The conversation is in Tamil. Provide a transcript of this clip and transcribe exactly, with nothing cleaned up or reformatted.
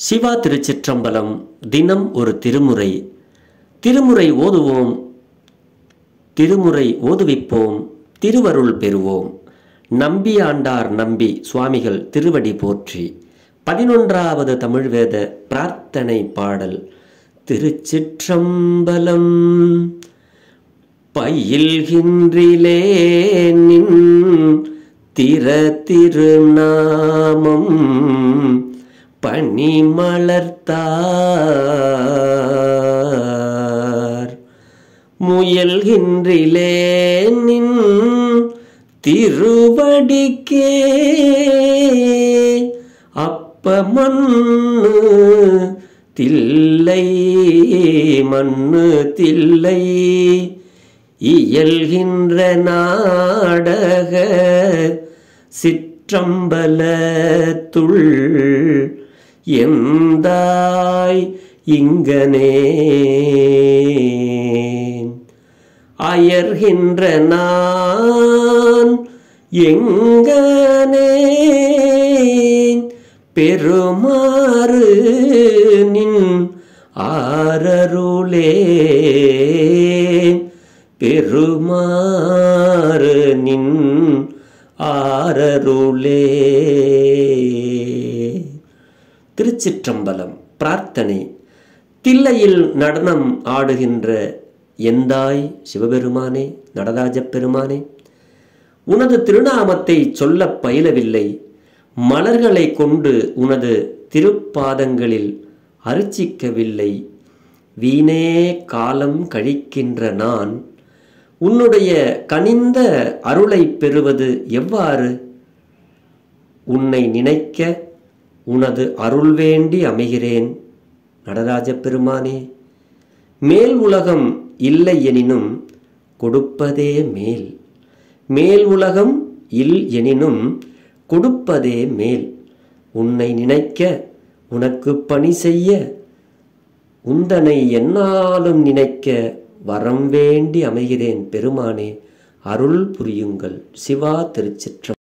சிவா திருச்சிற்றம்பலம். தினம் ஒரு திருமுறை. திருமுறை ஓதுவோம், திருமுறை ஓதுவிப்போம், திருவருள் பெறுவோம். நம்பி ஆண்டார் நம்பி சுவாமிகள் திருவடி போற்றி. பதினொன்றாவது தமிழ்வேத பிரார்த்தனை பாடல். திருச்சிற்றம்பலம். பயில்கின்றிலேனின் திற திருநாமம் பணிமலர்த்தார். முயல்கின்றிலேனின் திருவடிக்கே அப்ப மண்ணு தில்லை மண்ணு தில்லை. இயல்கின்ற நாடக சிற்றம்பலத்துள் எந்தாய் இங்கனே. அயர்கின்ற நான் எங்கனே பெருமாறு நின் ஆரருளே. பெருமாறு நின் ஆரருளே. திருச்சிற்றம்பலம். பிரார்த்தனை. தில்லையில் நடனம் ஆடுகின்ற எந்தாய் சிவபெருமானே, நடராஜ பெருமானே, உனது திருநாமத்தை சொல்ல பயிலவில்லை. மலர்களை கொண்டு உனது திருப்பாதங்களில் அர்ச்சிக்கவில்லை. வீணே காலம் கழிக்கின்ற நான் உன்னுடைய கனிந்த அருளை பெறுவது எவ்வாறு? உன்னை நினைக்க உனது அருள் வேண்டி அமைகிறேன் நடராஜ பெருமானே. மேல் உலகம் இல்லை எனினும் கொடுப்பதே மேல். மேல் உலகம் இல் எனினும் கொடுப்பதே மேல். உன்னை நினைக்க உனக்கு பணி செய்ய உந்தனை என்னாலும் நினைக்க வரம் வேண்டி அமைகிறேன் பெருமானே, அருள் புரியுங்கள். சிவா திருச்சிற்றம்.